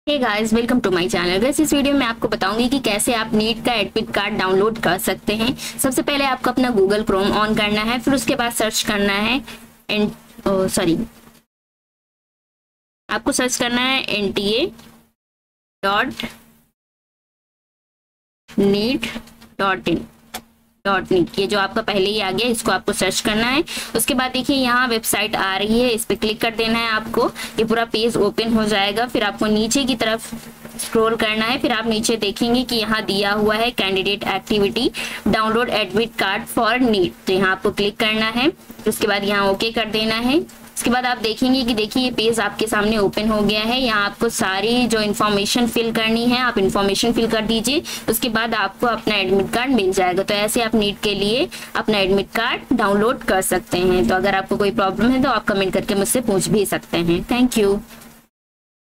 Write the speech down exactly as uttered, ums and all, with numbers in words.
Hey guys, welcome to my channel. Guys, इस वीडियो में आपको बताऊंगी कि कैसे आप नीट का एडमिट कार्ड डाउनलोड कर सकते हैं। सबसे पहले आपको अपना गूगल क्रोम ऑन करना है, फिर उसके बाद सर्च करना है एन सॉरी आपको सर्च करना है N T A dot NEET dot in dot NEET. ये जो आपका पहले ही आ गया, इसको आपको सर्च करना है। उसके बाद देखिए यहाँ वेबसाइट आ रही है, इस पर क्लिक कर देना है आपको। ये पूरा पेज ओपन हो जाएगा। फिर आपको नीचे की तरफ स्क्रॉल करना है। फिर आप नीचे देखेंगे कि यहाँ दिया हुआ है candidate activity download admit card for NEET, तो यहाँ आपको क्लिक करना है। उसके बाद यहाँ ओके कर देना है। उसके बाद आप देखेंगे कि देखिए ये पेज आपके सामने ओपन हो गया है। यहाँ आपको सारी जो इन्फॉर्मेशन फिल करनी है आप इन्फॉर्मेशन फिल कर दीजिए। उसके बाद आपको अपना एडमिट कार्ड मिल जाएगा। तो ऐसे आप नीट के लिए अपना एडमिट कार्ड डाउनलोड कर सकते हैं। तो अगर आपको कोई प्रॉब्लम है तो आप कमेंट करके मुझसे पूछ भी सकते हैं। Thank you.